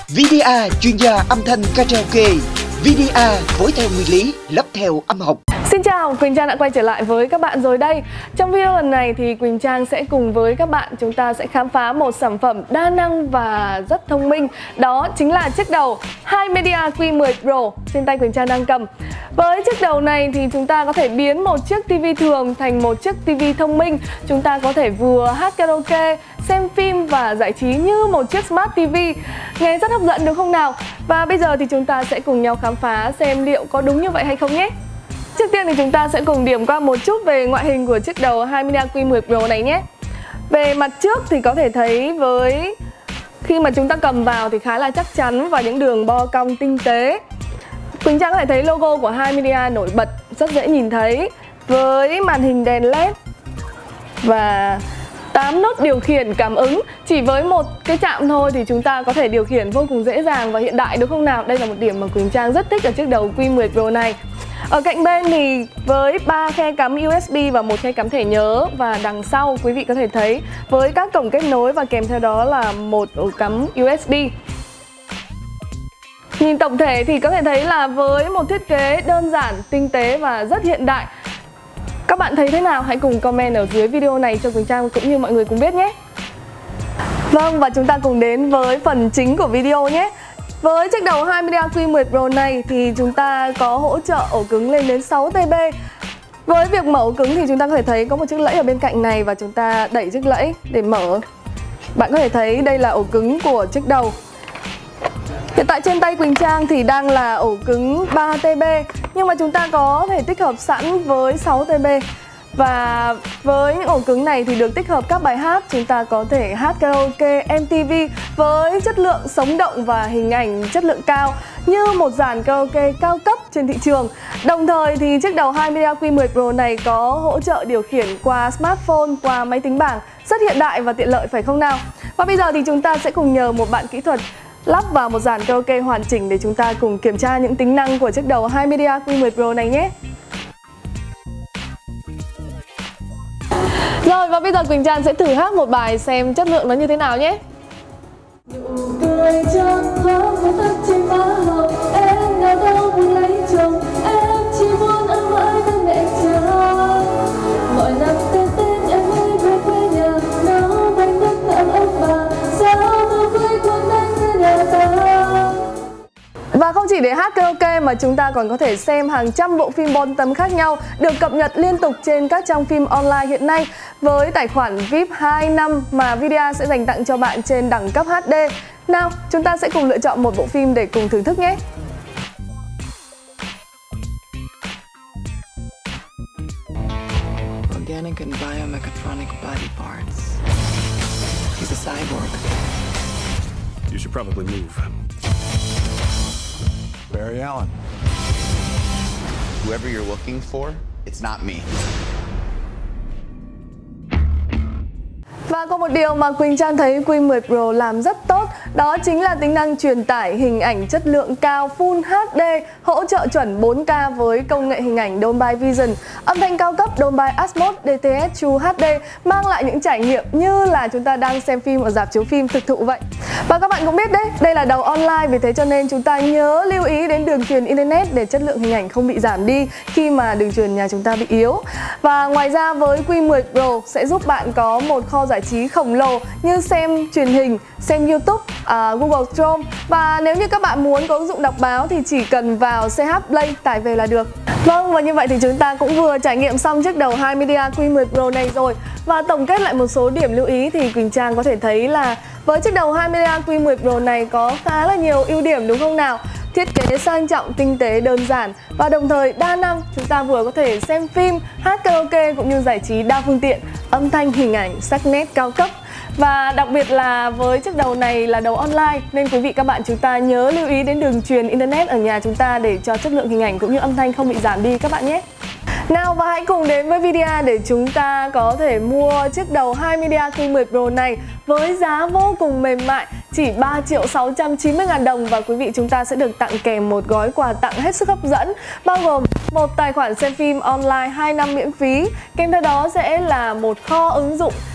VDA chuyên gia âm thanh karaoke. VDA phối theo nguyên lý, lắp theo âm học. Xin chào, Quỳnh Trang đã quay trở lại với các bạn rồi đây. Trong video lần này thì Quỳnh Trang sẽ cùng với các bạn chúng ta sẽ khám phá một sản phẩm đa năng và rất thông minh. Đó chính là chiếc đầu HiMedia Q10 Pro trên tay Quỳnh Trang đang cầm. Với chiếc đầu này thì chúng ta có thể biến một chiếc TV thường thành một chiếc TV thông minh. Chúng ta có thể vừa hát karaoke, xem phim và giải trí như một chiếc Smart TV. Nghe rất hấp dẫn đúng không nào? Và bây giờ thì chúng ta sẽ cùng nhau khám phá xem liệu có đúng như vậy hay không nhé. Trước tiên thì chúng ta sẽ cùng điểm qua một chút về ngoại hình của chiếc đầu HiMedia Q10 Pro này nhé. Về mặt trước thì có thể thấy khi mà chúng ta cầm vào thì khá là chắc chắn và những đường bo cong tinh tế. Quỳnh Trang có thể thấy logo của HiMedia nổi bật, rất dễ nhìn thấy với màn hình đèn LED và 8 nút điều khiển cảm ứng. Chỉ với một cái chạm thôi thì chúng ta có thể điều khiển vô cùng dễ dàng và hiện đại đúng không nào? Đây là một điểm mà Quỳnh Trang rất thích ở chiếc đầu Q10 Pro này. Ở cạnh bên thì với 3 khe cắm USB và một khe cắm thẻ nhớ, và đằng sau quý vị có thể thấy với các cổng kết nối và kèm theo đó là một ổ cắm USB. Nhìn tổng thể thì có thể thấy là với một thiết kế đơn giản, tinh tế và rất hiện đại. Các bạn thấy thế nào? Hãy cùng comment ở dưới video này cho Quỳnh Trang cũng như mọi người cùng biết nhé. Vâng, và chúng ta cùng đến với phần chính của video nhé. Với chiếc đầu HiMedia Q10 Pro này thì chúng ta có hỗ trợ ổ cứng lên đến 6TB. Với việc mở ổ cứng thì chúng ta có thể thấy có một chiếc lẫy ở bên cạnh này và chúng ta đẩy chiếc lẫy để mở. Bạn có thể thấy đây là ổ cứng của chiếc đầu. Hiện tại trên tay Quỳnh Trang thì đang là ổ cứng 3TB, nhưng mà chúng ta có thể tích hợp sẵn với 6TB. Và với những ổ cứng này thì được tích hợp các bài hát, chúng ta có thể hát karaoke, MTV với chất lượng sống động và hình ảnh chất lượng cao như một dàn karaoke cao cấp trên thị trường. Đồng thời thì chiếc đầu HiMedia Q10 Pro này có hỗ trợ điều khiển qua smartphone, qua máy tính bảng, rất hiện đại và tiện lợi phải không nào? Và bây giờ thì chúng ta sẽ cùng nhờ một bạn kỹ thuật lắp vào một dàn karaoke hoàn chỉnh để chúng ta cùng kiểm tra những tính năng của chiếc đầu HiMedia Q10 Pro này nhé. Rồi, và bây giờ Quỳnh Trang sẽ thử hát một bài xem chất lượng nó như thế nào nhé. Nụ cười trong thoáng một tắt trên má hồng, em nào đâu muốn lấy chồng, em chỉ muốn ở mãi bên mẹ cha. Mọi năm Tết em hay về quê nhà, nấu bánh đất tặng ông bà, sao tôi quê quần anh như nhà ta. Và không chỉ để hát karaoke mà chúng ta còn có thể xem hàng trăm bộ phim bon tấm khác nhau được cập nhật liên tục trên các trang phim online hiện nay với tài khoản VIP 2 năm mà VDA sẽ dành tặng cho bạn trên đẳng cấp HD. Nào, chúng ta sẽ cùng lựa chọn một bộ phim để cùng thưởng thức nhé. Organic and biomechatronic body parts. He's a cyborg. You should probably move. Barry Allen. Whoever you're looking for, it's not me. Và có một điều mà Quỳnh Trang thấy Q10 Pro làm rất tốt, đó chính là tính năng truyền tải hình ảnh chất lượng cao Full HD, hỗ trợ chuẩn 4K với công nghệ hình ảnh Dolby Vision, âm thanh cao cấp Dolby Atmos DTS True HD, mang lại những trải nghiệm như là chúng ta đang xem phim ở rạp chiếu phim thực thụ vậy. Và các bạn cũng biết đấy, đây là đầu online, vì thế cho nên chúng ta nhớ lưu ý đến đường truyền Internet để chất lượng hình ảnh không bị giảm đi khi mà đường truyền nhà chúng ta bị yếu. Và ngoài ra với Q10 Pro sẽ giúp bạn có một kho giải trí khổng lồ như xem truyền hình, xem YouTube, Google Chrome. Và nếu như các bạn muốn có ứng dụng đọc báo thì chỉ cần vào CH Play tải về là được. Vâng, và như vậy thì chúng ta cũng vừa trải nghiệm xong chiếc đầu HiMedia Q10 Pro này rồi. Và tổng kết lại một số điểm lưu ý thì Quỳnh Trang có thể thấy là với chiếc đầu HiMedia Q10 Pro này có khá là nhiều ưu điểm đúng không nào? Thiết kế sang trọng, tinh tế, đơn giản và đồng thời đa năng. Chúng ta vừa có thể xem phim, hát karaoke cũng như giải trí đa phương tiện, âm thanh, hình ảnh, sắc nét cao cấp. Và đặc biệt là với chiếc đầu này là đầu online nên quý vị các bạn chúng ta nhớ lưu ý đến đường truyền Internet ở nhà chúng ta để cho chất lượng hình ảnh cũng như âm thanh không bị giảm đi các bạn nhé. Nào, và hãy cùng đến với VDA để chúng ta có thể mua chiếc đầu HiMedia Q10 Pro này với giá vô cùng mềm mại, chỉ 3.690.000 đồng, và quý vị chúng ta sẽ được tặng kèm một gói quà tặng hết sức hấp dẫn, bao gồm một tài khoản xem phim online 2 năm miễn phí, kèm theo đó sẽ là một kho ứng dụng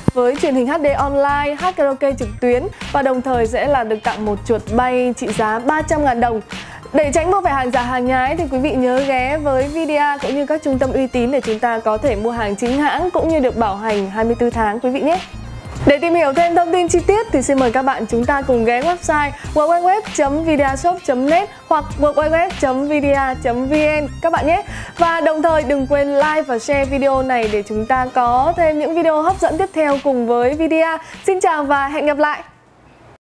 với truyền hình HD online, hát karaoke trực tuyến và đồng thời sẽ là được tặng một chuột bay trị giá 300.000 đồng. Để tránh mua phải hàng giả hàng nhái thì quý vị nhớ ghé với Vidia cũng như các trung tâm uy tín để chúng ta có thể mua hàng chính hãng cũng như được bảo hành 24 tháng quý vị nhé. Để tìm hiểu thêm thông tin chi tiết thì xin mời các bạn chúng ta cùng ghé website www.videashop.net hoặc www.vidia.vn các bạn nhé. Và đồng thời đừng quên like và share video này để chúng ta có thêm những video hấp dẫn tiếp theo cùng với Vidia. Xin chào và hẹn gặp lại!